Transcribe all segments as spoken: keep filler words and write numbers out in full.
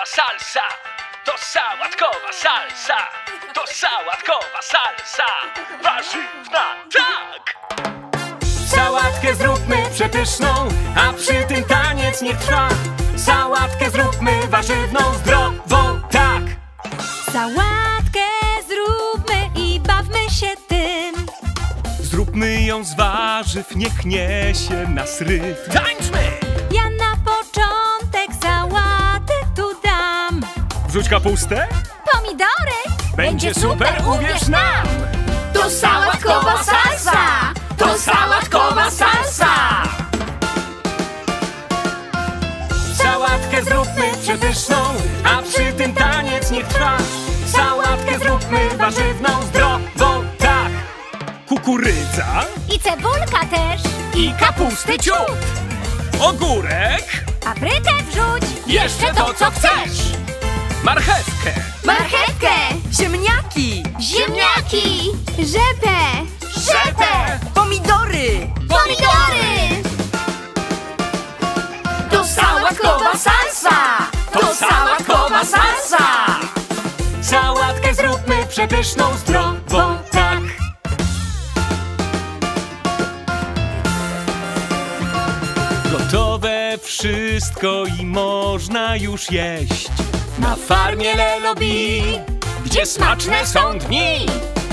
salsa, to sałatkowa salsa, to sałatkowa salsa, warzywna, tak! Sałatkę zróbmy przepyszną, a przy tym taniec niech trwa. Sałatkę zróbmy warzywną, zdrową, tak! Sałatkę zróbmy i bawmy się tym. Zróbmy ją z warzyw, niech niesie nas rytm. Tańczmy! Ja na początek sałatę tu dam. Wrzuć kapustę, Pomidory, będzie super, uwierz nam! To sałatkowa salsa! To sałatkowa salsa! Sałatkę zróbmy przepyszną, a przy tym taniec niech trwa. Sałatkę zróbmy warzywną, zdrową, tak! Kukurydza I cebulka też. i kapusty ciut, ogórek, Paprykę wrzuć. jeszcze to co chcesz. Marchewkę, Marchewkę, Ziemniaki! ziemniaki, rzepę, rzepę, Pomidory! pomidory. To sałatkowa salsa! to sałatkowa salsa! Sałatkę zróbmy przepyszną, zdrową, tak! Gotowe wszystko i można już jeść. Na farmie Lelobi, gdzie smaczne są dni.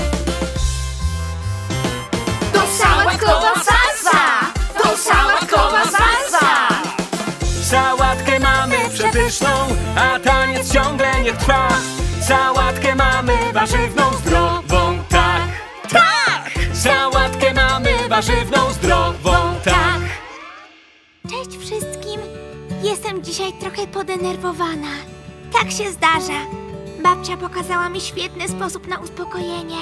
To sałatkowa salsa! To sałatkowa salsa! Sałatkę mamy przepyszną, a taniec ciągle niech trwa. Sałatkę mamy warzywną, zdrową, tak! Tak! Sałatkę mamy warzywną, zdrową, tak! Cześć wszystkim. Jestem dzisiaj trochę podenerwowana. Tak się zdarza. Babcia pokazała mi świetny sposób na uspokojenie.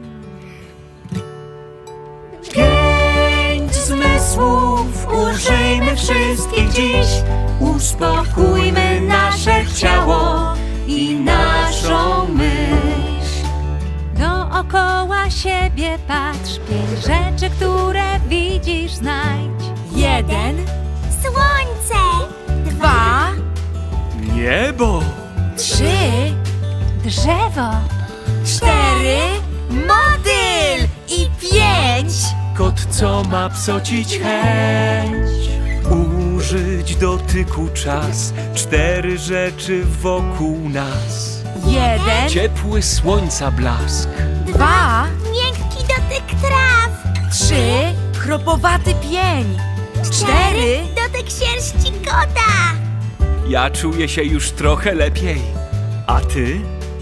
Pięć zmysłów, użyjmy wszystkich dziś. Uspokójmy nasze ciało i naszą myśl. Dookoła siebie patrz, pięć rzeczy, które widzisz, znajdź. Jeden, Słońce, dwa, Niebo, trzy, drzewo, cztery, modyl i pięć. kot, co ma psocić chęć. Użyć dotyku czas, cztery rzeczy wokół nas. Jeden, Ciepły słońca blask, dwa, miękki dotyk traw, trzy, chropowaty pień. Cztery, dotyk sierści kota. ja czuję się już trochę lepiej. A ty?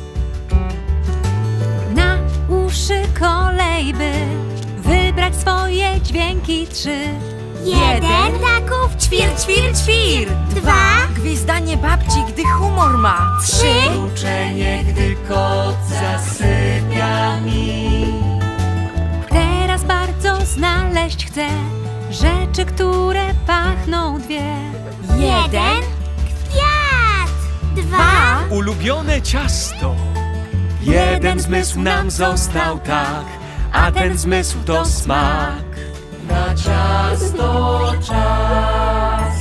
Na uszy kolej, by wybrać swoje dźwięki trzy. Jeden, ptaków, ćwir, ćwir, ćwir. Dwa, Gwizdanie babci, gdy humor ma. Trzy, Uczenie, gdy kot zasypia mi. teraz bardzo znaleźć chcę rzeczy, które pachną dwie. jeden, Kwiat, dwa, Ulubione ciasto. Jeden zmysł nam został, tak, a ten zmysł to smak. Na ciasto czas.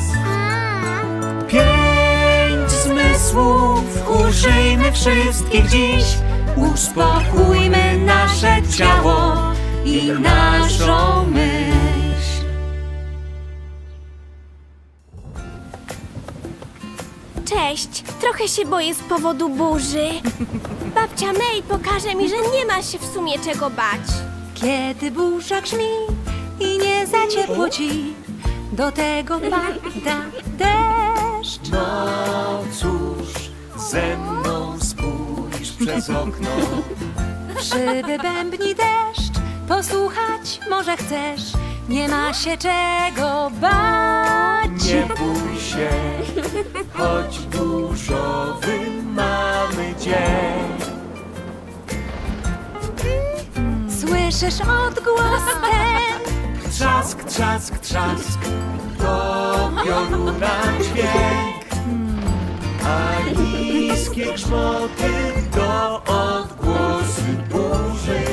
Pięć zmysłów, użyjmy wszystkich dziś. Uspokójmy nasze ciało i naszą myśl. Cześć, trochę się boję z powodu burzy. Babcia May pokaże mi, że nie ma się w sumie czego bać. Kiedy burza grzmi i nie za ciepło ci, do tego pada deszcz. No cóż, ze mną spójrz przez okno. W szyby bębni deszcz, posłuchać może chcesz, nie ma się czego bać. Nie bój się, choć burzowy mamy dzień. Słyszysz odgłos ten? Trzask, trzask, trzask, to pioruna dźwięk. A niskie grzmoty to odgłosy burzy.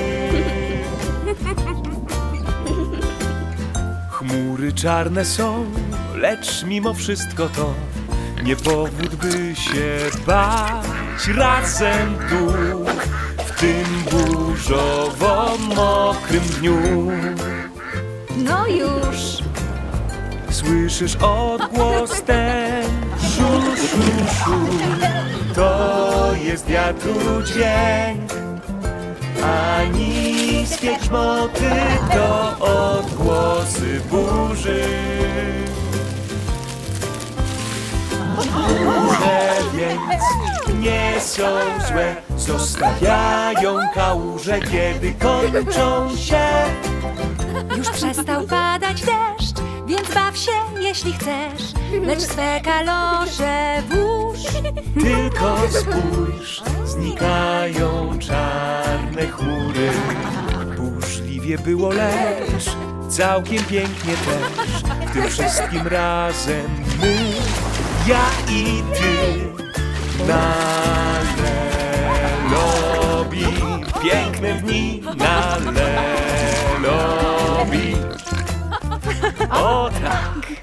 Chmury czarne są, lecz mimo wszystko to Nie powód, by się bać razem tu, w tym burzowo mokrym dniu. No już. Słyszysz odgłos ten, szu, szu, szu. To jest wiatru dźwięk, a niskie grzmoty to odgłosy burzy. Burze więc nie są złe, zostawiają kałuże, kiedy kończą się. Już przestał padać deszcz, więc baw się, jeśli chcesz, lecz swe kalosze włóż. Tylko spójrz, znikają czarne chmury. Burzliwie było, lecz całkiem pięknie też. W tym wszystkim razem my, ja i ty, na Lelobi. Piękne dni na Lelobi. O tak!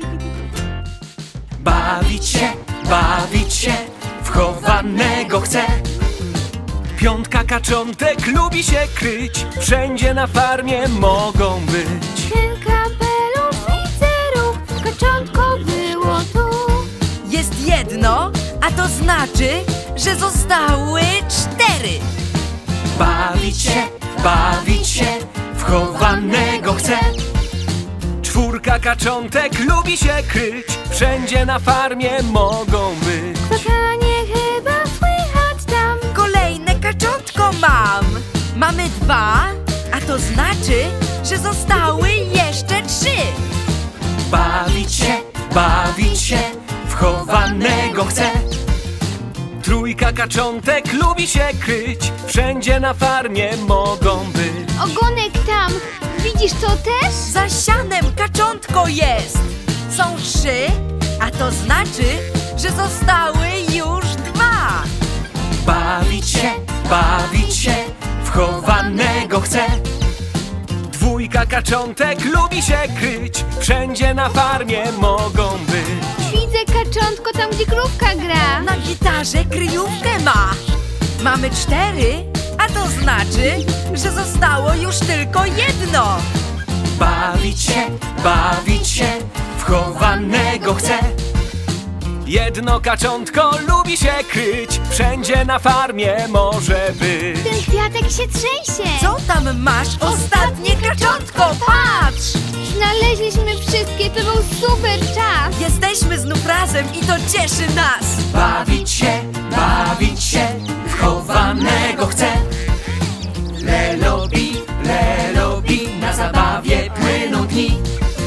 Bawić się, bawić się, w chowanego chcę. Piątka kaczątek lubi się kryć, wszędzie na farmie mogą być. Ten kapelusz widzę ruch, kaczątko było tu. Jest jedno, a to znaczy, że zostały cztery. Bawić się, bawić się, w chowanego chcę. Czwórka kaczątek lubi się kryć, wszędzie na farmie mogą być. Kwakanie chyba słychać tam. Kolejne kaczątko mam. Mamy dwa, a to znaczy, że zostały jeszcze trzy. Bawić się, bawić się, w chowanego chcę. Trójka kaczątek lubi się kryć, wszędzie na farmie mogą być. Ogonek tam. Widzisz to też? Za sianem kaczątko jest. Są trzy, a to znaczy, że zostały już dwa. Bawić się, bawić się, w chowanego chcę. Dwójka kaczątek lubi się kryć, wszędzie na farmie mogą być. Widzę kaczątko tam, gdzie krówka gra. Na gitarze kryjówkę ma. Mamy cztery, a to znaczy, że zostało już tylko jedno. Bawić się, bawić się, w chowanego chcę. Jedno kaczątko lubi się kryć, wszędzie na farmie może być. Ten kwiatek się trzęsie. Co tam masz? Ostatnie kaczątko, patrz! Znaleźliśmy wszystkie, to był super czas. Jesteśmy znów razem i to cieszy nas. Bawić się, bawić się, w chowanego chcę. Lelobi, lelobi, na zabawie płyną dni.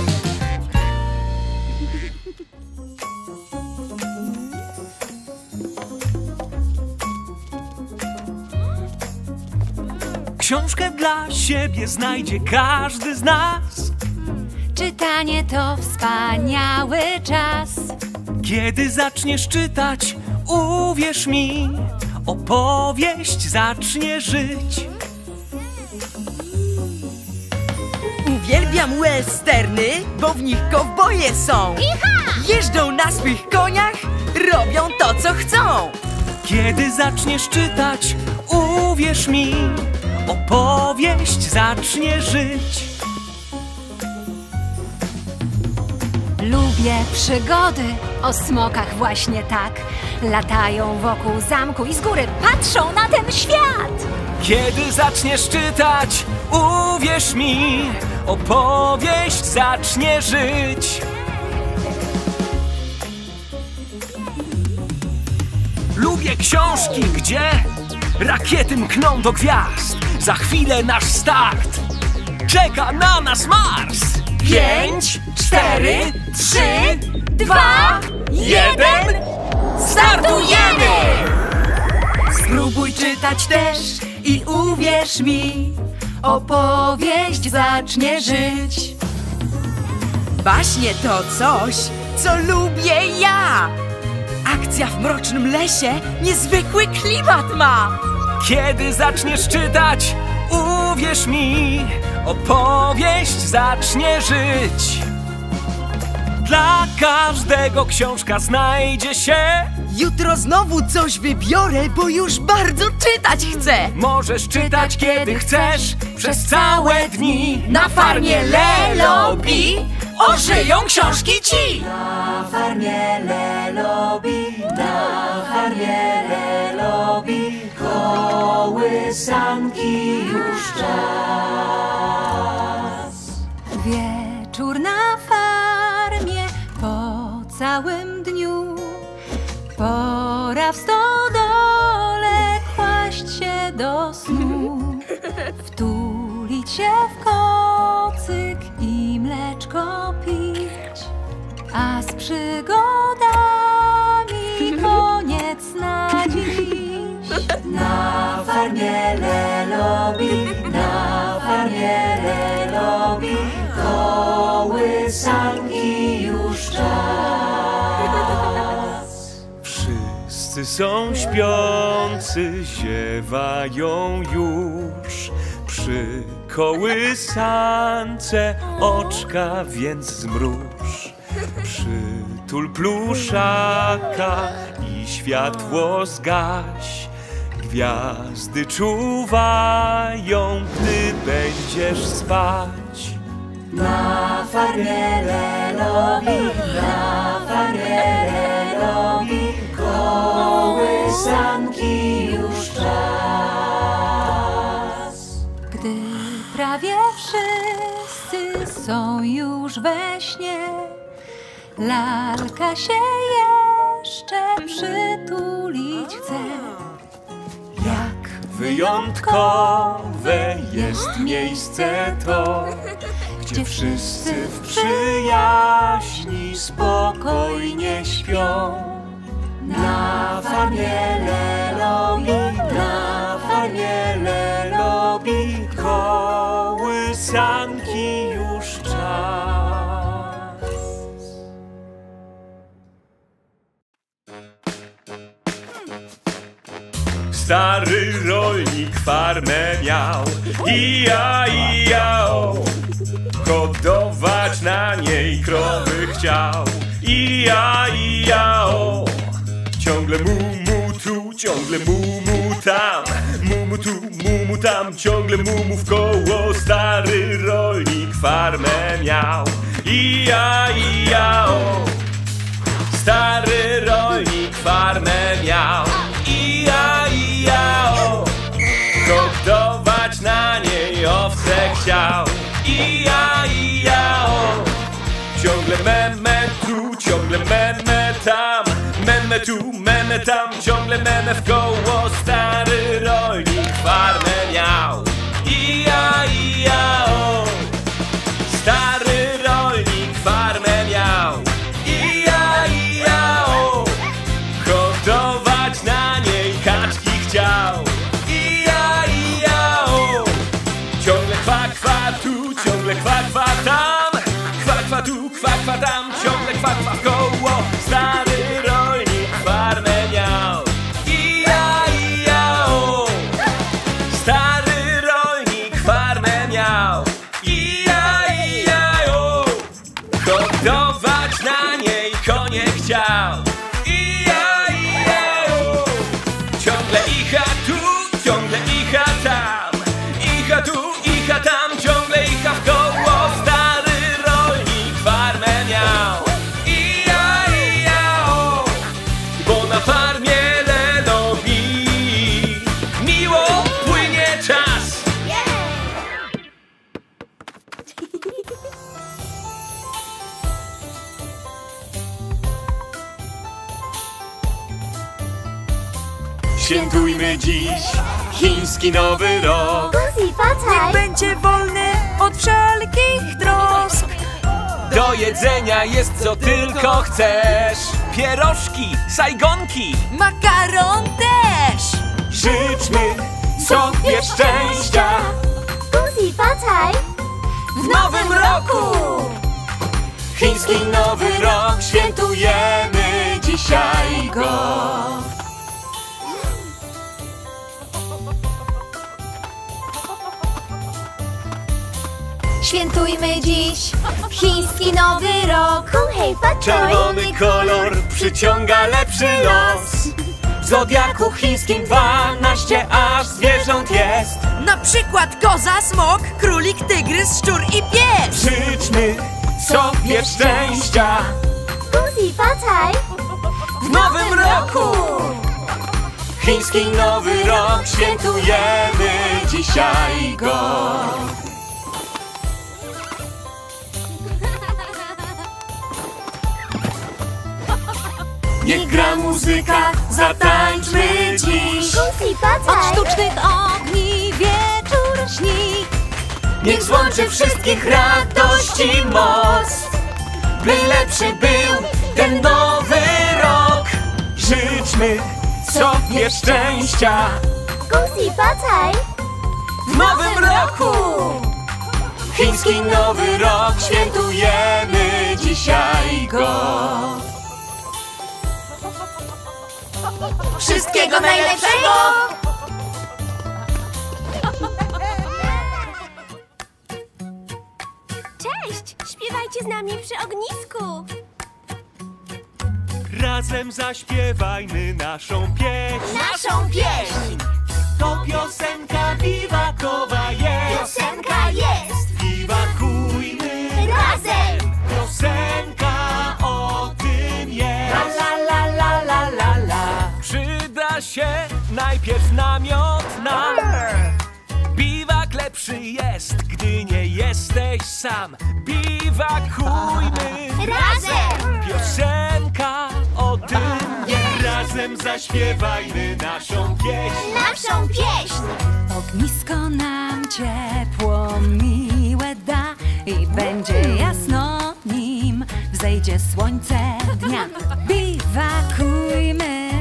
Książkę dla siebie znajdzie każdy z nas. Czytanie to wspaniały czas. Kiedy zaczniesz czytać, uwierz mi, opowieść zacznie żyć. Uwielbiam westerny, bo w nich kowboje są. Jeżdżą na swych koniach, robią to, co chcą. Kiedy zaczniesz czytać, uwierz mi, opowieść zacznie żyć. Lubię przygody, o smokach właśnie tak. Latają wokół zamku i z góry patrzą na ten świat. Kiedy zaczniesz czytać, uwierz mi, opowieść zacznie żyć. Lubię książki, gdzie rakiety mkną do gwiazd. Za chwilę nasz start, czeka na nas Mars. Pięć, cztery, trzy, dwa, jeden, startujemy! Spróbuj czytać też i uwierz mi, opowieść zacznie żyć. Baśnie to coś, co lubię ja. Akcja w mrocznym lesie niezwykły klimat ma. Kiedy zaczniesz czytać, uwierz mi, opowieść zacznie żyć. Dla każdego książka znajdzie się. Jutro znowu coś wybiorę, bo już bardzo czytać chcę. Możesz czytać kiedy chcesz, przez całe dni. Na farmie Lelobi ożyją książki ci. Na farmie Lelobi, na farmie Lelobi, kołysanki już czas. Wieczór na farmie po całym dniu, pora w stodole kłaść się do snu, wtulić się w kocyk i mleczko pić, a z przygodami koniec na dziś. Na farmie Lelobi, na farmie Lelobi, kołysanki już czas. Wszyscy są śpiący, ziewają już. Przy kołysance oczka więc zmruż. Przytul pluszaka i światło zgaś. Gwiazdy czuwają, gdy będziesz spać. Na farmie Lelobi, na farmie Lelobi, kołysanki już czas. Gdy prawie wszyscy są już we śnie, lalka się jeszcze przytulić chce. Jak Wyjątkowe jest miejsce to, gdzie wszyscy w przyjaźni spokojnie śpią. na farmie Lelobi, na farmie Lelobi, kołysanki już czas. Stary rolnik farmę miał, ija, ija, o. Hodować na niej krowy chciał, ija, ija, o. Ciągle mu, mu tu, ciągle mu, mu tam, mu, mu tu, mu, mu tam, ciągle mu, mu w koło. Stary rolnik farmę miał, ija, ija, o. Stary rolnik farmę miał, ija, ija, o. Hodować na niej owce chciał, ija, ija, o. Ciągle meme tu, ciągle meme tam, meme tu, meme tam, ciągle meme w koło. Stary rolnik farmę miał, ija, ija, o. Stary rolnik farmę miał, ija, ija, o. Hodować na niej kaczki chciał, ija, ija, o. Ciągle kwa, kwa tu, ciągle kwa, kwa tam, kwa, kwa tu, kwa, kwa tam, ciągle kwa, kwa w koło. Stary rolnik farmę miał, ija, ija, o. Stary rolnik farmę miał, ija, ija, o. Hodować na niej konie chciał, ija, ija, o. Ciągle icha tu, ciągle icha tam, icha tu, icha tam, ciągle icha w koło. Stary rolnik farmę miał, ija, ija, o. Bo na farmie Lelobi miło płynie czas. Świętujmy dziś chiński nowy rok. Buzi, patrzaj! Będzie wolny od wszelkich trosk. Do jedzenia jest co tylko chcesz. Pierożki, sajgonki, Makaron też. życzmy sobie szczęścia Buzi, patrzaj! W nowym roku Chiński nowy rok, świętujemy dzisiaj go. Świętujmy dziś chiński nowy rok. Hej, patrz! Czerwony kolor przyciąga lepszy los. W zodiaku chińskim dwanaście aż zwierząt jest. Na przykład koza, smok, królik, tygrys, szczur i pies. Życzmy sobie szczęścia Guzi, patrzaj! w nowym roku. Chiński nowy rok, świętujemy dzisiaj go. Niech gra muzyka, zatańczmy dziś. Guzi, Od patrzaj! sztucznych ogni wieczór śni. Niech złączy wszystkich radości moc, by lepszy był ten nowy rok. Życzmy sobie szczęścia Guzi, patrzaj! w nowym roku. Chiński nowy rok, świętujemy dzisiaj go. Wszystkiego najlepszego! Cześć! Śpiewajcie z nami przy ognisku. Razem zaśpiewajmy naszą pieśń. Naszą pieśń! To piosenka biwakowa jest. Piosenka jest! Biwakujmy Razem! Piosenka o tym jest. La la la la la la. Przyda się najpierw namiot nam. Biwak lepszy jest, gdy nie jesteś sam. Biwakujmy Razem! Piosenka o tym jest. Razem zaśpiewajmy naszą pieśń. Naszą pieśń! Ognisko nam ciepło miłe da i będzie jasno nim wzejdzie słońce dnia. Biwakujmy,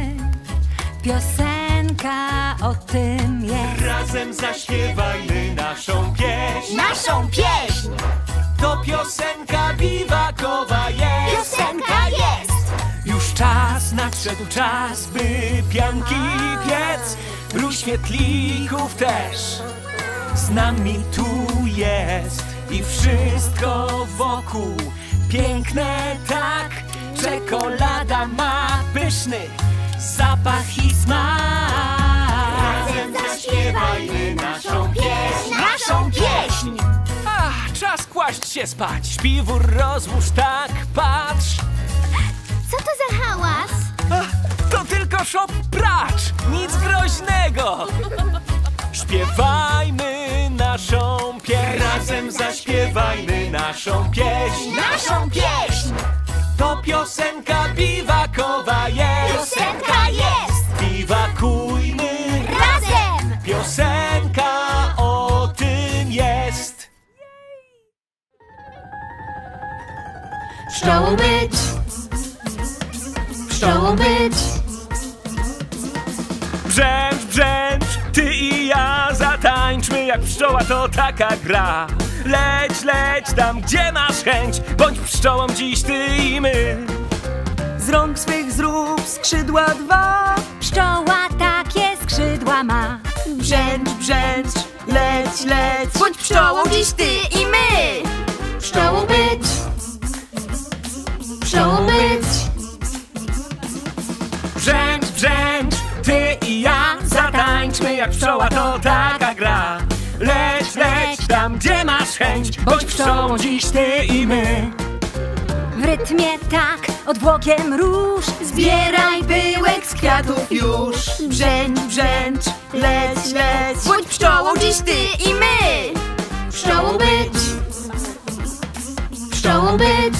piosenka o tym jest. Razem zaśpiewajmy naszą pieśń. Naszą pieśń! To piosenka biwakowa jest. Piosenka jest! Już czas, nadszedł czas, by pianki piec. Rój świetlików też z nami tu jest. I wszystko wokół piękne tak. Czekolada ma pyszny zapach i smak. Razem zaśpiewajmy naszą pieśń! Naszą pieśń! Ach, czas kłaść się spać. Śpiwór rozłóż tak, patrz. Co to za hałas? Ach, to tylko szop pracz, nic groźnego. Śpiewajmy naszą pieśń. Razem zaśpiewajmy naszą pieśń. Naszą pieśń! To piosenka biwakowa jest. Piosenka jest! Biwakujmy Razem! Piosenka o tym jest. Pszczołą być! Pszczołą być! Brzęcz, brzęcz, ty i ja zatańczmy jak pszczoła, to taka gra. Leć, leć tam, gdzie masz chęć, bądź pszczołą dziś ty i my. Z rąk swych zrób skrzydła dwa. Pszczoła takie skrzydła ma. Brzęcz, brzęcz, leć, leć. Bądź pszczołą dziś ty i my. Pszczołą być! Pszczołą być! Brzęcz, brzęcz, ty i ja zatańczmy jak pszczoła, to taka gra. Leć, leć tam, gdzie masz chęć, bądź pszczołą dziś ty i my. W rytmie tak, odwłokiem róż. Zbieraj pyłek z kwiatów już. Brzęcz, brzęcz, leć, leć. Bądź pszczołą dziś ty i my. Pszczołą być! Pszczołą być!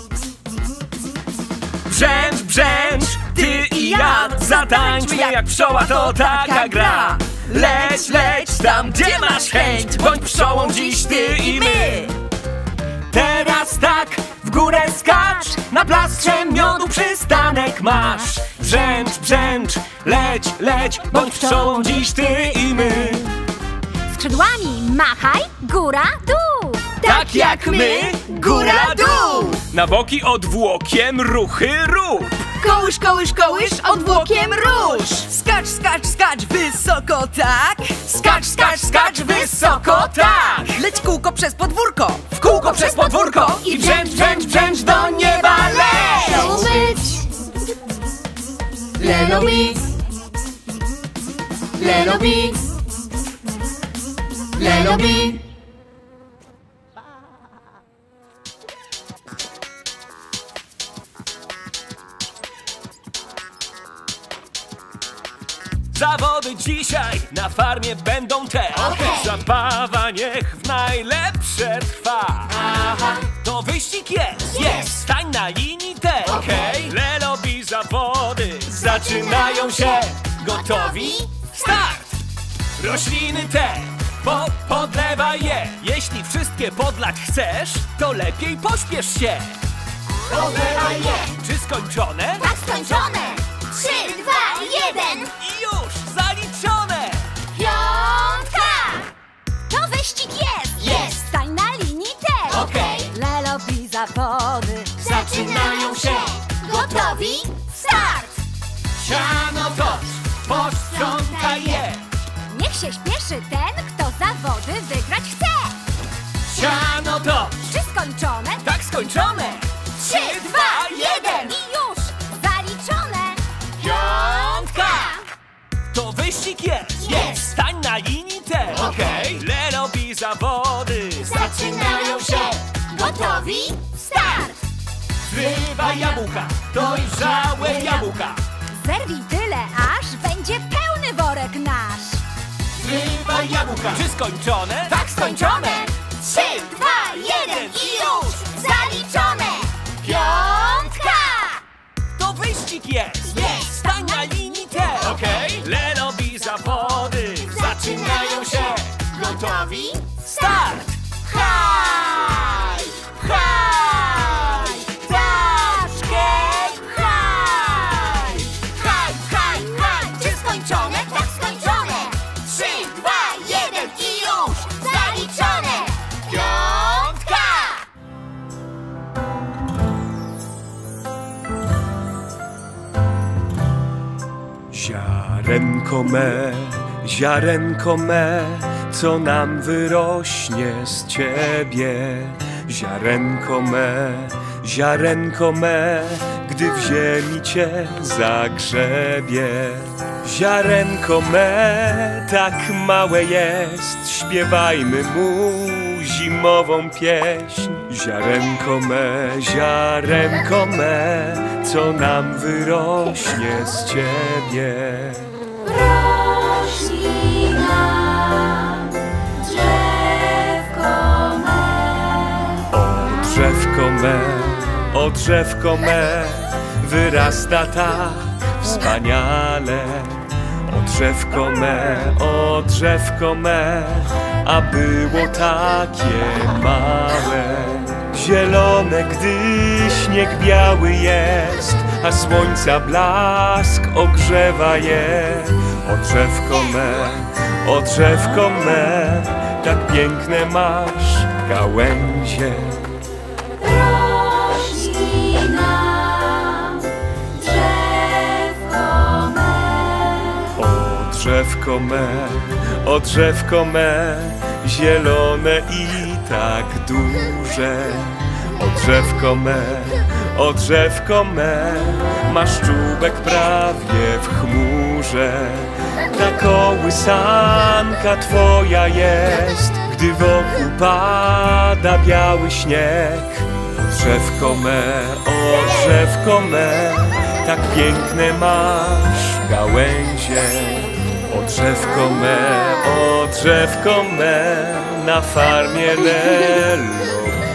Brzęcz, brzęcz, ty i ja zatańczmy jak pszczoła, to taka gra. Leć, leć tam, gdzie masz chęć, bądź pszczołą dziś ty i my. Teraz tak, w górę skacz, na plastrze miodu przystanek masz. Brzęcz, brzęcz, leć, leć, bądź pszczołą dziś ty i my. Skrzydłami machaj, góra, dół. Tak jak my, góra, dół. Na boki odwłokiem ruchy rób. Kołysz, kołysz, kołysz, odwłokiem róż. Skacz, skacz, skacz, wysoko tak. Skacz, skacz, skacz, wysoko tak. krążyć kółko przez podwórko. W kółko przez podwórko i brzęcz, brzęcz, brzęcz do nieba leć! Lelo mi, lelo mi, lelo mi. Zawody dzisiaj na farmie będą te. Okej. Zabawa niech w najlepsze trwa. Aha. To wyścig jest, Jest. stań na linii T. Okej. Lelobi zawody zaczynają się. Gotowi? Start! Rośliny te, po podlewaj je. Jeśli wszystkie podlać chcesz, to lepiej pośpiesz się. Podlewaj je. Czy skończone? Tak skończone. Trzy, dwa, jeden. I już zaliczone! Piątka. To wyścig jest! Jest. Stań na linii też! Okej. Lelobi zawody Zaczynają się. Gotowi? Start. Siano tocz, posprzątaj je. Niech się śpieszy ten, kto zawody wygrać chce! Siano tocz, Czy skończone? tak skończone. Trzy, dwa, jeden. I już! Zaliczone! Piątka! To wyścig jest, Jest. stań na linii T. Okej. Lelobi zawody Zaczynają się. Gotowi? Start. Zrywaj jabłka, dojrzałe jabłka. Zerwij tyle, aż będzie pełny worek nasz! Zrywaj jabłka. Czy skończone? Tak skończone. Trzy, dwa, jeden i już. Zaliczone. Piątka. To wyścig jest, Jest. stań na linii T. Okej. Lelobi zawody zaczynają się. Gotowi? Start! Haj! Haj! Ptaszkiem haj! Haj, haj, haj! Czy skończone? Tak skończone! Trzy, dwa, jeden i już! Zaliczone! Piątka! Ziarenko me, ziarenko me, co nam wyrośnie z ciebie. Ziarenko me, ziarenko me, gdy w ziemi cię zagrzebie. Ziarenko me, tak małe jest, śpiewajmy mu zimową pieśń. Ziarenko me, ziarenko me, co nam wyrośnie z ciebie. Rośli nam drzewko me. O drzewko me, o drzewko me, wyrasta tak wspaniale. O drzewko me, o drzewko me, a było takie małe. Zielone, gdy śnieg biały jest, a słońca blask ogrzewa je. O drzewko me, o drzewko me, tak piękne masz gałęzie. Rośli nam drzewko me. O drzewko me, o drzewko me, zielone i tak duże. O drzewko me, o drzewko me, masz czubek prawie w chmurze. Ta kołysanka twoja jest, gdy wokół pada biały śnieg. O drzewko me, o drzewko me, tak piękne masz gałęzie. O drzewko me, o drzewko me, na farmie Lelobi.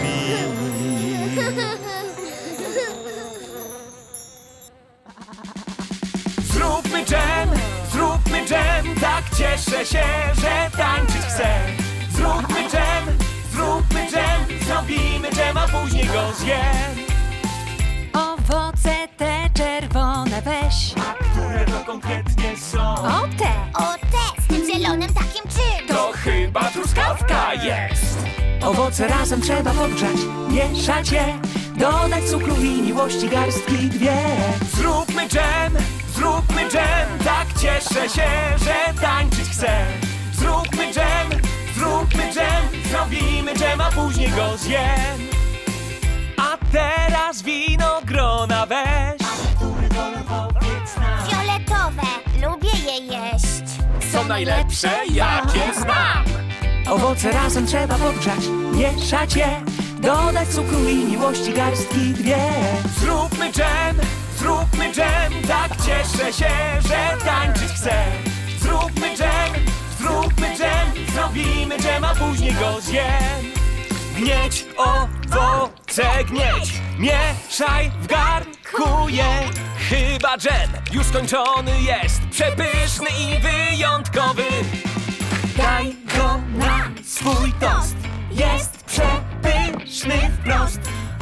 Zróbmy dżem, zróbmy dżem, tak cieszę się, że tańczyć chcę. Zróbmy dżem, zróbmy dżem, zrobimy dżem, a później go zjem. Owoce te czerwone weź. Które to konkretnie są? O te! O te z tym zielonym takim czym? To chyba truskawka jest. Owoce razem trzeba podgrzać, mieszać je, dodać cukru i miłości garstki dwie. Zróbmy dżem, zróbmy dżem, tak cieszę się, że tańczyć chcę. Zróbmy dżem, zróbmy dżem, zrobimy później go zjem. A teraz winogrona weź. Fioletowe, lubię je jeść. Są najlepsze, jakie znam. Owoce razem trzeba podgrzać, mieszać je, dodać cukru i miłości garstki dwie. Zróbmy dżem, zróbmy dżem, tak cieszę się, że tańczyć chcę. Zróbmy dżem, zróbmy dżem, zrobimy dżem, a później go zjem. Gnieć owoce, gnieć, mieszaj w garnku je. Chyba dżem już skończony jest, przepyszny i wyjątkowy. Daj go na swój tost, jest przepyszny wprost.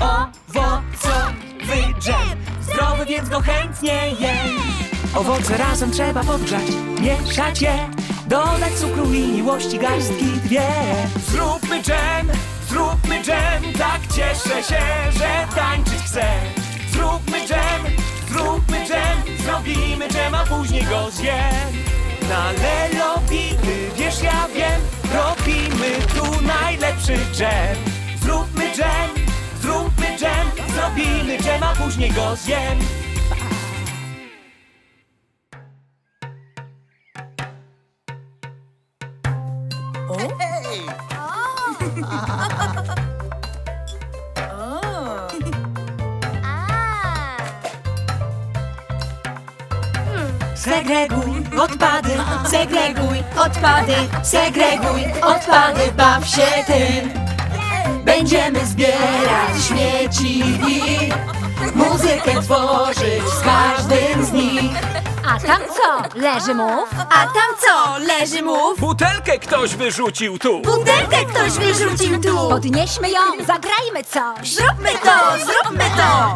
Owocowy dżem, zdrowy, więc go chętnie jem. Owoce razem trzeba podgrzać, mieszać je, dodać cukru i miłości garstki dwie. Zróbmy dżem, zróbmy dżem, tak cieszę się, że tańczyć chcę. Zróbmy dżem, zróbmy dżem, zrobimy dżem, a później go zjem. Na lelowity, wiesz, ja wiem, robimy tu najlepszy dżem. Zróbmy dżem, zróbmy dżem, zrobimy dżem, a później go zjem. Segreguj odpady, segreguj odpady, segreguj odpady, baw się tym. Będziemy zbierać śmieci i muzykę tworzyć z każdym z nich. A tam co? Leży mów? A tam co? Leży mów. Butelkę ktoś wyrzucił tu. Butelkę ktoś wyrzucił tu. Podnieśmy ją, zagrajmy coś. Zróbmy to, zróbmy to.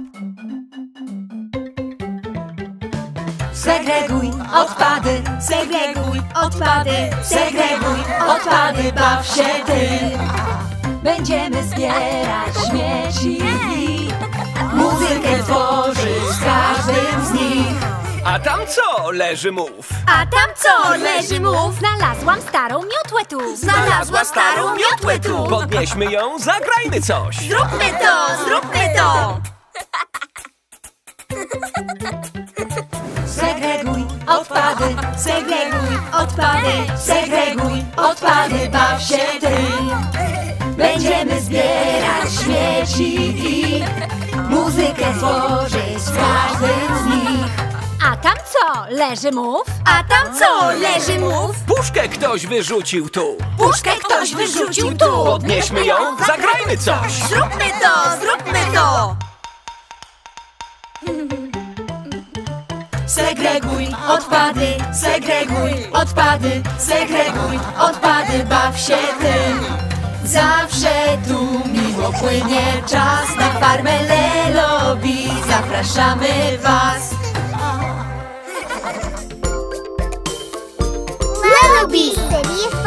Segreguj odpady, segreguj odpady, segreguj odpady, baw się tym. Będziemy zbierać śmieci i muzykę tworzyć z każdym z nich. A tam co? Leży mów. A tam co? Leży mów. Znalazłam starą miotłę tu. Znalazła starą miotłę tu. Podnieśmy ją, zagrajmy coś. Zróbmy to, zróbmy to. Segreguj odpady, segreguj odpady, segreguj odpady, baw się tym. Będziemy zbierać śmieci i muzykę tworzyć z każdym z nich. A tam co? Leży mów? A tam co? Leży mów. Puszkę ktoś wyrzucił tu. Puszkę ktoś wyrzucił tu. Podnieśmy ją, zagrajmy coś. Zróbmy to, zróbmy to. Segreguj odpady, segreguj odpady, segreguj odpady, baw się tym. Zawsze tu miło płynie czas, na farmę Lelobi zapraszamy was. Lullaby City